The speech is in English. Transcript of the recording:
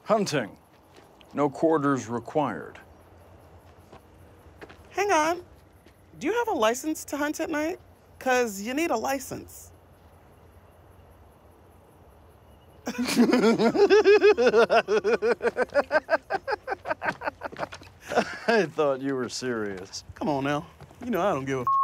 Hunting. No quarters required. Hang on. Do you have a license to hunt at night? 'Cause you need a license. I thought you were serious. Come on now. You know I don't give a